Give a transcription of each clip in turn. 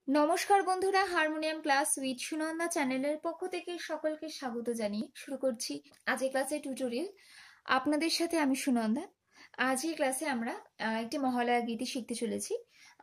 নমস্কার বন্ধুরা, harmonium class with Sunanda চ্যানেলের পক্ষ থেকে সকলকে স্বাগত জানিয়ে শুরু করছি আজকের ক্লাসের টিউটোরিয়াল। আপনাদের সাথে আমি সুনন্দা। আজকের ক্লাসে আমরা একটি মহালয়া গীতি শিখতে চলেছি।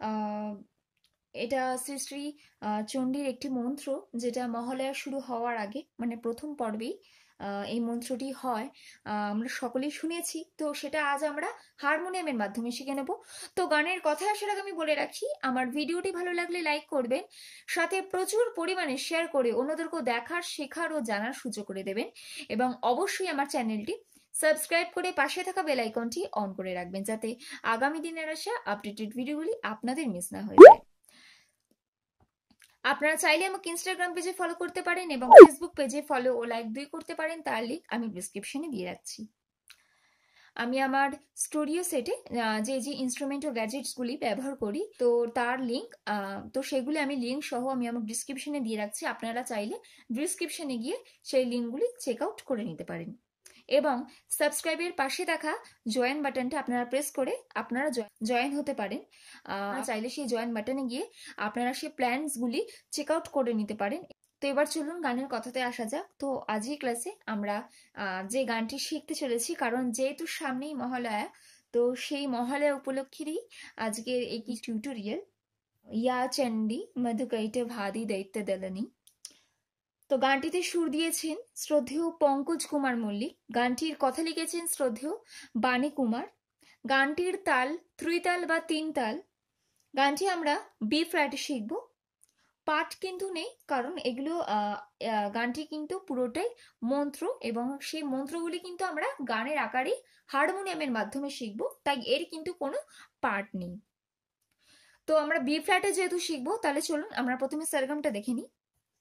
এটা শ্রী শ্রী চণ্ডীর একটি মন্ত্র, যেটা মহালয়া শুরু হওয়ার আগে মানে প্রথম পর্বেই এই মন্ত্রটি হয়। আমরা সকলেই শুনেছি, তো সেটা আজ আমরা হারমোনিয়ামের মাধ্যমে শিখে নেব। তো গানের কথা আসার আগে আমি বলে রাখি, আমার ভিডিওটি ভালো লাগলে লাইক করবেন, সাথে প্রচুর পরিমাণে শেয়ার করে অন্যদেরকেও দেখার, শেখার ও জানার সুযোগ করে দেবেন, এবং অবশ্যই আমার চ্যানেলটি সাবস্ক্রাইব করে পাশে থাকা বেল আইকনটি অন করে রাখবেন, যাতে আগামী দিনের আসা আপডেটেড ভিডিওগুলি আপনাদের মিস না হয়ে যায়। আপনারা চাইলে আমাকে ইনস্টাগ্রাম পেজে ফলো করতে পারেন এবং ফেসবুক পেজে ফলো ও লাইক দুই করতে পারেন, তার লিঙ্ক আমি ডেসক্রিপশনে দিয়ে রাখছি। আমি আমার স্টুডিও সেটে যে যে ইনস্ট্রুমেন্ট ও গ্যাজেটসগুলি ব্যবহার করি, তো তার লিঙ্ক সেগুলি আমি লিঙ্ক সহ আমি আমার ডিসক্রিপশনে দিয়ে রাখছি। আপনারা চাইলে ডিসক্রিপশনে গিয়ে সেই লিঙ্কগুলি চেক আউট করে নিতে পারেন, এবং সাবস্ক্রাইবের পাশে দেখা জয়েন বাটনটা আপনারা প্রেস করে আপনারা জয়েন হতে পারেন। চাইলে সেই জয়েন বাটনে গিয়ে আপনারা সেই প্ল্যানসগুলি চেক আউট করে নিতে পারেন। তো এবার চলুন গানের কথাতে আসা যাক। তো আজই ক্লাসে আমরা যে গানটি শিখতে চলেছি, কারণ যেহেতু সামনেই মহালয়া, তো সেই মহালয়া উপলক্ষেরই আজকের এই টিউটোরিয়াল। ইয়া চণ্ডী মধুকৈটে ভাদি দৈত্য দলনী। তো গানটিতে সুর দিয়েছেন শ্রদ্ধেয় পঙ্কজ কুমার মল্লিক, গানটির কথা লিখেছেন শ্রদ্ধেয় বাণী কুমার। গানটির তাল ত্রিতাল বা তিন তাল। গানটি আমরা বি ফ্ল্যাটে শিখব। পাঠ কিন্তু নেই, কারণ এগুলো গানটি কিন্তু পুরোটাই মন্ত্র, এবং সেই মন্ত্রগুলি কিন্তু আমরা গানের আকারে হারমোনিয়ামের মাধ্যমে শিখব, তাই এর কিন্তু কোনো পাঠ নেই। তো আমরা বি ফ্ল্যাটে যেহেতু শিখবো, তাহলে চলুন আমরা প্রথমে সারেগামটা দেখে নিই।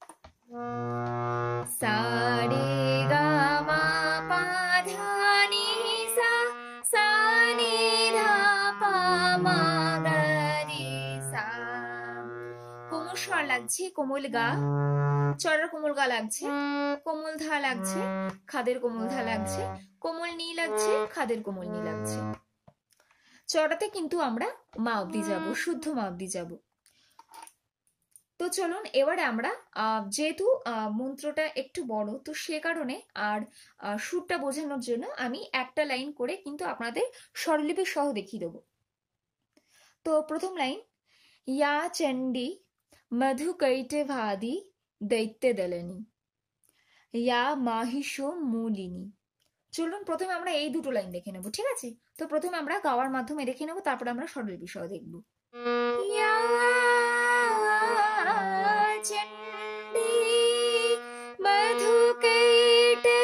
সা রে গা মা পা ধা নি সা, সা নি ধা পা মা গা রে সা। কোমল স্বর লাগছে, কোমল গা, চড়ার কোমল গা লাগছে, কোমল ধা লাগছে, খাদের কোমল ধা লাগছে, কোমল নি লাগছে, খাদের কোমল নি লাগছে। চড়াতে কিন্তু আমরা মা অব্দি যাব, শুদ্ধ মা অব্দি যাব। তো চলুন এবারে আমরা যেহেতু মন্ত্রটা একটু বড়, তো সে কারণে আর সুরটা বোঝানোর জন্য আমি একটা লাইন করে কিন্তু আপনাদের স্বরলিপি সহ দেখিয়ে দেবো। তো প্রথম লাইন, ইয়া চণ্ডী মধুকৈটে ভাদি দৈত্য দলনী, ইয়া মাহিষো মূলিনী। চলুন প্রথমে আমরা এই দুটো লাইন দেখে নেবো, ঠিক আছে? তো প্রথমে আমরা গাওয়ার মাধ্যমে দেখে নেবো, তারপর আমরা স্বরলিপি সহ দেখবো। ইয়া চণ্ডী মধুকৈটে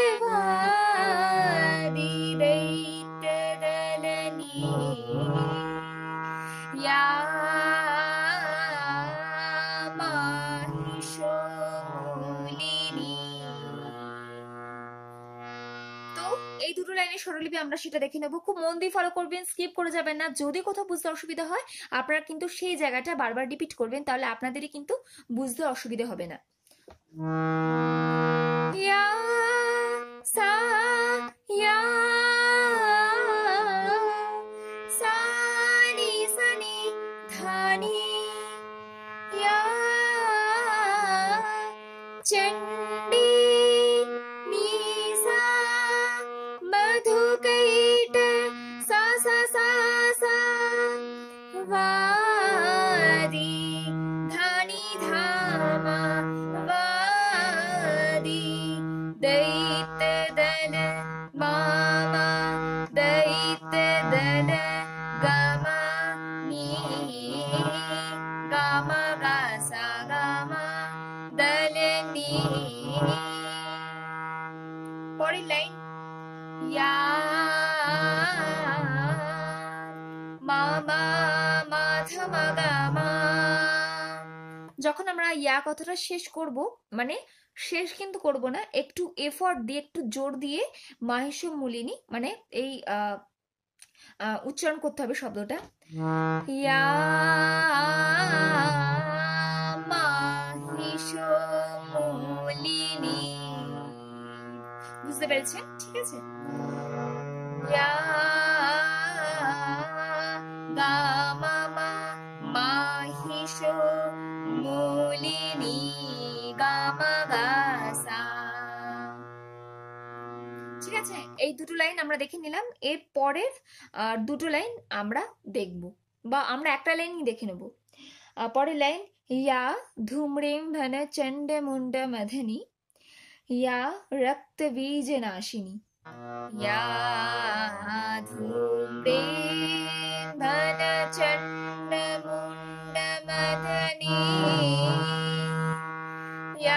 ভাদি দৈত্য দলনী, ইয়া মাহিষো মূলিনী। তো এই দুটো লাইনের স্বরলিপি আমরা সেটা দেখে নেবো। খুব মন দিয়ে ফলো করবেন, স্কিপ করে যাবেন না। যদি কোথাও বুঝতে অসুবিধা হয়, আপনারা কিন্তু সেই জায়গাটা বারবার রিপিট করবেন, তাহলে আপনাদেরই কিন্তু বুঝতে অসুবিধা হবে না। ইয়া সা, ইয়া সা নি সা নি ধা নি, ইয়া চণ্ডী নি সা মধুকৈটে সা সা সা সা, ভাদি ধা নি ধা মা ভাদি দৈত্য দল মা মা দৈত্য দল গা মা নি, গা মা গা সা গা মা দলনী। পরের লাইন, ইয়া মা মা মা ধা মা গা মা। যখন আমরা ইয়া কথাটা শেষ করব, মানে শেষ কিন্তু করব না, একটু এফর্ট দিয়ে, একটু জোর দিয়ে মাহিষো মূলিনী মানে এই উচ্চারণ করতে হবে শব্দটা। ইয়া মাহিষো মূলিনী। বুঝতে পেরেছেন? ঠিক আছে। ইয়া গা মা মা মাহিষো মূলিনী গামা গা সা। ঠিক আছে, এই দুটো লাইন আমরা দেখে নিলাম। এর পরের দুটো লাইন আমরা দেখব, বা আমরা একটা লাইনই দেখে নেব। পরের লাইন, ইয়া ধূম্রেম ঘন চণ্ড মুন্ড মধনি या रक्त बीज नाशिनी। या धूम्रेण घन चण्ड मुण्ड मदनी या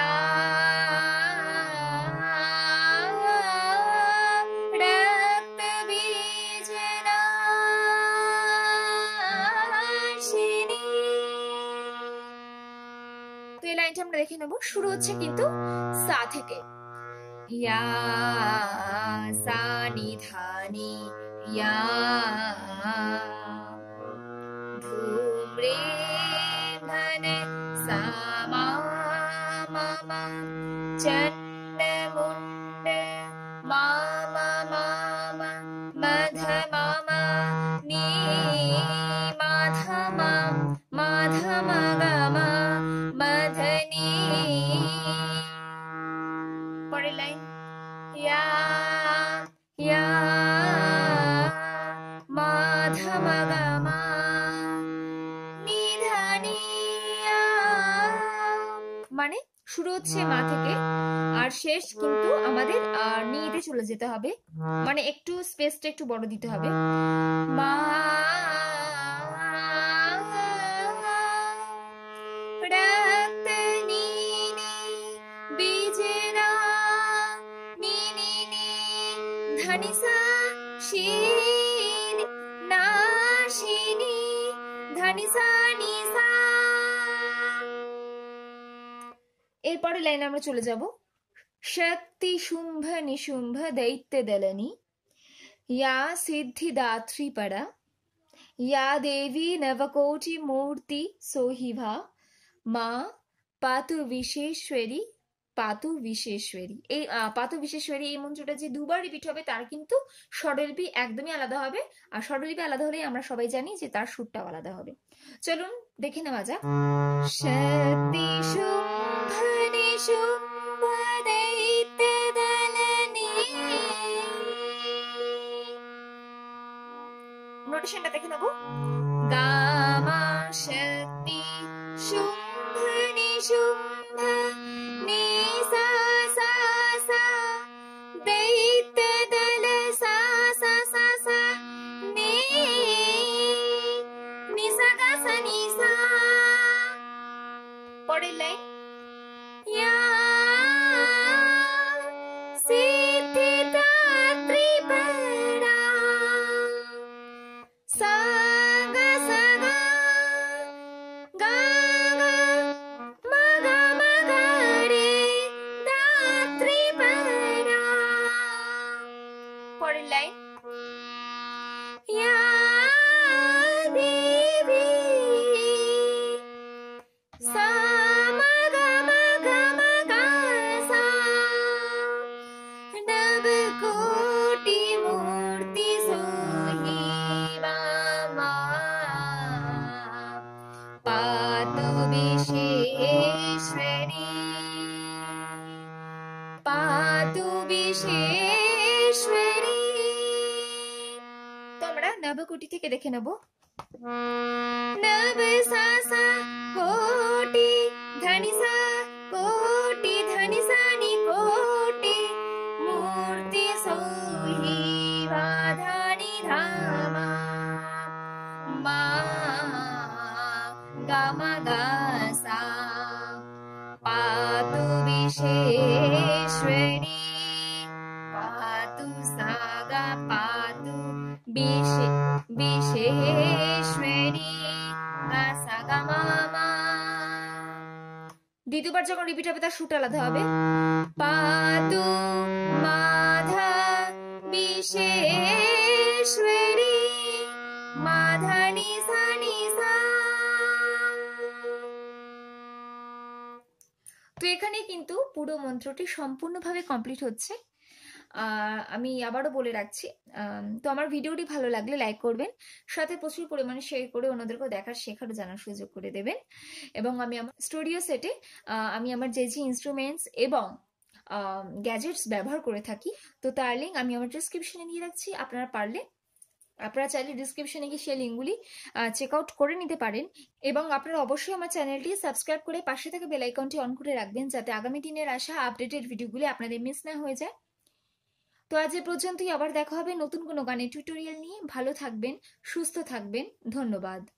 रक्त बीज नाशिनी। তো এই লাইনটা আমরা দেখে নেব। শুরু হচ্ছে কিন্তু সা থেকে। या सा निधानी या धूम्रेण घन सा मा मा मा चण्ड मुण्ड मा मा मा मा मध मा मा नी माध मा माध मा गा मा मधनी। परेर लाइन, या या माधम गामा নিধানি। মানে শুরু হচ্ছে মা থেকে, আর শেষ কিন্তু আমাদের নিতে চলে যেতে হবে, মানে একটু স্পেসটা একটু বড় দিতে হবে। মা ধনিসা শিনি নাশিনি ধনিসা নিসা। এরপরে লাইনে আমরা চলে যাব। শক্তি শুম্ভ নিশুম্ভ দৈত্য দলনী या सिद्धिदात्री परा या देवी नवकोटि मूर्ति सोहिभा मा पातु विशेश्वरी পাতু বিশেশ্বরী। এই পাতু বিশেশ্বরী এই মন্ত্রটা যে দুবার রিপিট হবে তার কিন্তু স্বরলিপি একদমই আলাদা হবে, আর স্বরলিপি আলাদা হলেই আমরা সবাই জানি যে তার সুরটাও আলাদা হবে। চলুন দেখে নেওয়া যাক। শক্তি শুম্ভ নিশুম্ভ দৈত্য দলনী, নোটেশনটা দেখে নেব। গামা শক্তি শুম্ভ নিশুম্ভ নিসা সা সা দৈত্য দল সা সা সা সা নি নিসা গা সা নিসা। পরের লাইন, ইয়া সিদ্ধিদাত্রী পরা সা গা সা গা গা গা মা গা মা গা রে দাত্রী পরা। পরের লাইন, ইয়া দেবী সা মা গা মা গা মা গা সা নবকোটি মূর্তি সোহিবা মা পাতু বিশেশ্বরী পাতু বিশেশ্বরী। তো আমরা নবকোটি থেকে দেখে নেব। নব সা সা কোটি ধনি সা কোটি ধনি সা নি কোটি মূর্তি সোহিবা ধনি ধামা মা গামা গা সা পাতু বিশেশ্বরী পাতু সা গা পাতু বিশেশ্বরী গা সা গা মা মা। দ্বিতীয়বার যখন রিপিট হবে তার সুর আলাদা হবে। পাতু মাধা বিশেশ্বরী মাধা নিসা নিসা। তো এখানে কিন্তু পুরো মন্ত্রটি সম্পূর্ণভাবে কমপ্লিট হচ্ছে। আমি আবারও বলে রাখছি। তো আমার ভিডিওটি ভালো লাগলে লাইক করবেন, সাথে প্রচুর পরিমাণে শেয়ার করে অন্যদেরকেও দেখার, শেখার, জানার সুযোগ করে দেবেন। এবং আমি আমার স্টুডিও সেটে আমি আমার যে ইনস্ট্রুমেন্টস এবং গ্যাজেটস ব্যবহার করে থাকি, তো তার লিঙ্ক আমি আমার ডিসক্রিপশনে দিয়ে রাখছি। আপনারা চাইলে ডিসক্রিপশনে গিয়ে সেই লিঙ্কগুলি চেক আউট করে নিতে পারেন। এবং আপনারা অবশ্যই আমার চ্যানেলটি সাবস্ক্রাইব করে পাশে থাকা বেল আইকনটি অন করে রাখবেন, যাতে আগামী দিনের আসা আপডেটেড ভিডিওগুলি আপনাদের মিস না হয়ে যায়। তো আজ এ পর্যন্তই, আবার দেখা হবে নতুন কোনো গানের টিউটোরিয়াল নিয়ে। ভালো থাকবেন, সুস্থ থাকবেন, ধন্যবাদ।